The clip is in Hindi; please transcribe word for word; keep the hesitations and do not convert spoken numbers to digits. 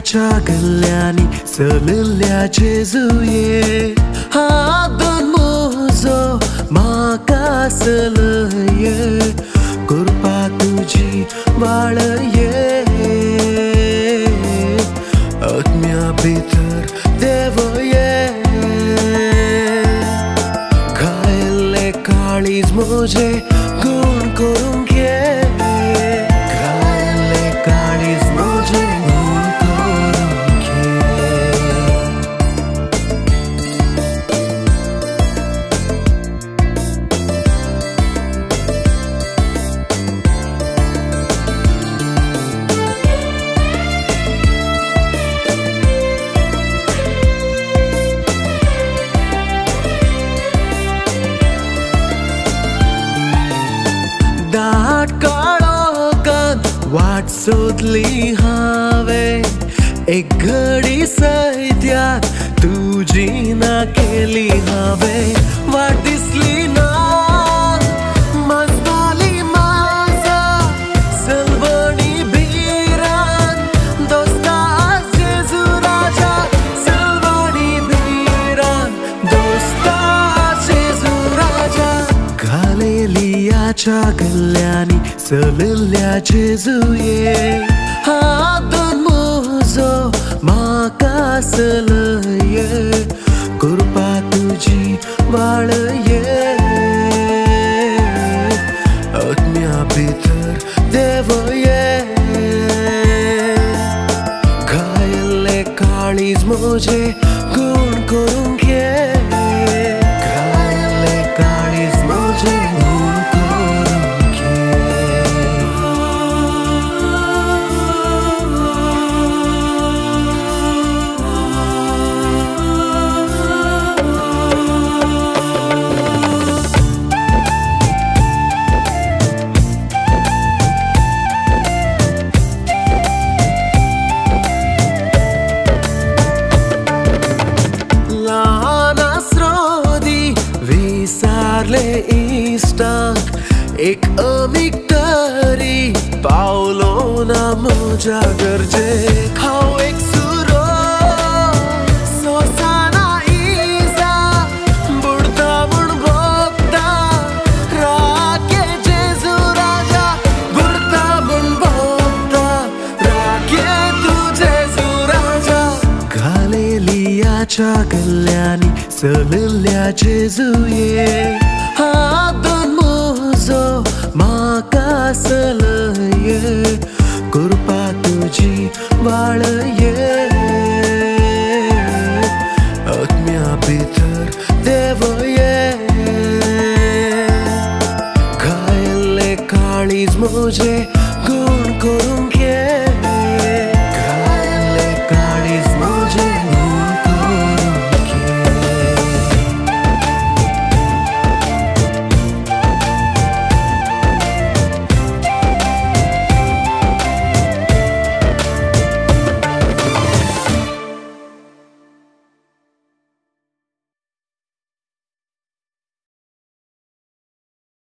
लिल्याच्या गल्ल्यांनी चलिल्ल्या जेजुये हातून म्हजो म्हाका चलये कृपा तुजी बाळये आत्म्या भितर देव ये घायल्ले काळीज म्हजे गुण करूंक ये घायल्ले काळीज म्हजे गुण करूंक ये दाट काळोखांत वाट सोदली हांवें एक घडी सैत्याक तुजी ना केली हांवें वाट दिसली ना मजबाली माझा सलवणी भिरान दोस्ता जेजू राजा सलवणी भिरान दोस्ता जेजू राजा घालेलियाच्या गल्ल्यांनी चलिल्ल्या जेजुये हातून म्हजो म्हाका चलये कृपा तुजी बाळये आत्म्या भितर देव ये घायल्ले काळीज म्हजे गुण करूंक ये घायल्ले काळीज म्हजे गुण करूंक ये विसारले इश्टांक एक अमीक तरी पावलो ना म्हज्या गरजेक हांव एक सुरो सोंसाना इजा बुडता म्हूण भोगता राखे जेजू राजा बुडता म्हूण भोगता राखे तूं जेजू राजा घालेलियाच्या गल्ल्यांनी चलिल्ल्या जेजुये हातून म्हजो म्हाका चलये कृपा तुजी बाळये आत्म्या भितर देव ये घायल्ले काळीज म्हजे गुण करूंक